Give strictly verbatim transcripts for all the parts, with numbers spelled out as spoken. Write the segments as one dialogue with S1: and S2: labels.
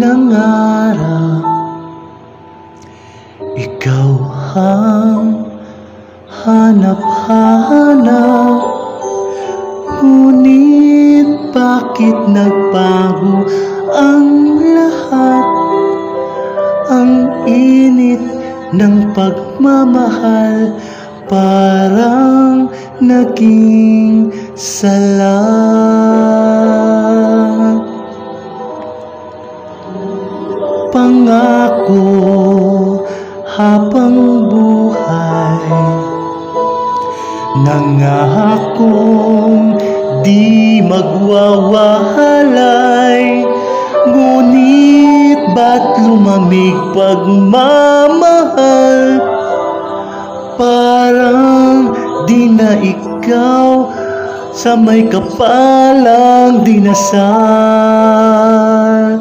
S1: nangarap, ikaw ang hanap-hanap. Ngunit bakit nagbago ang lahat? Ang init ng pagmamahal parang naging sala. Pangako habang buhay, nangakong di magwawalay. Ngunit ba't lumamig pagmamahal? Parang di na ikaw sa may kapalang dinasal.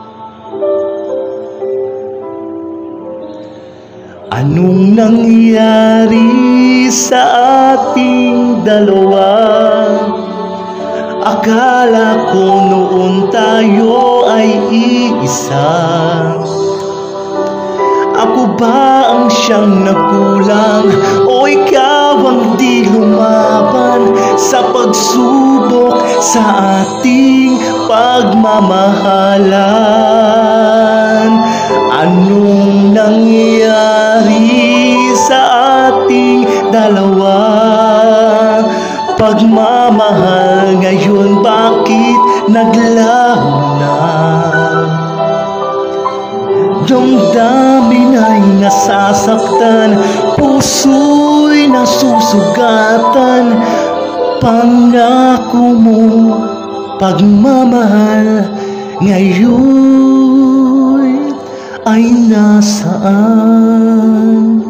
S1: Anong nangyari sa ating dalawa? Akala ko noon tayo ay iisa. Ako ba ang siyang nagkulang, o ikaw ang di lumaban sa pagsubok sa ating pagmamahalan? Anong nangyari sa ating dalawa? Pagmamahal ngayon bakit naglaho na? Damdamin ay nasasaktan, puso'y nasusugatan. Pangako mo pagmamahal ngayon ay nasaan?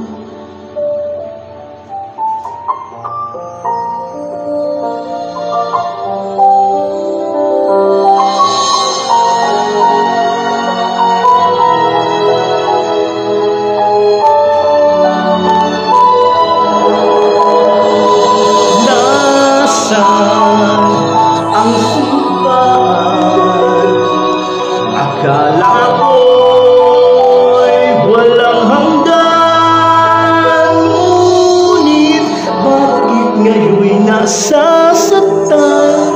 S1: Ang sumpaan, akala ko'y walang hanggan. Ngunit bakit ngayon'y nasasaktan?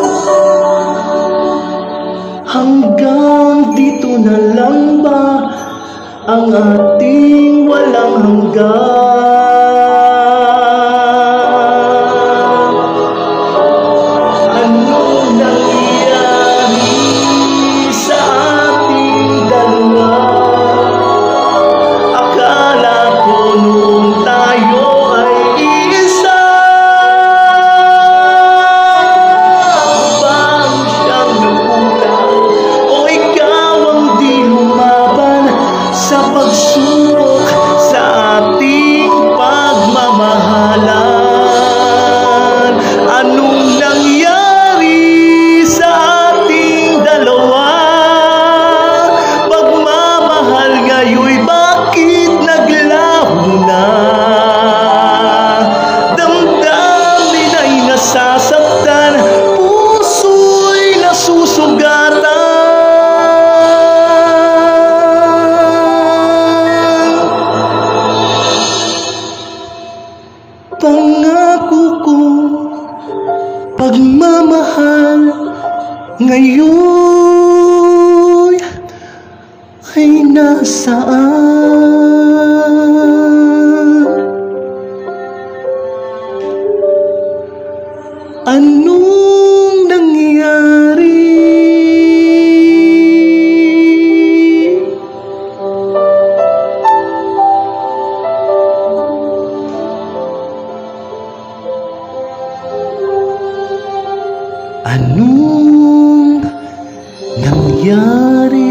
S1: Hanggang dito na lang ba ang ating walang hanggan? Pangako ko pagmamahal ngayon ay nasaan? Anong nangyari? Anong nangyari?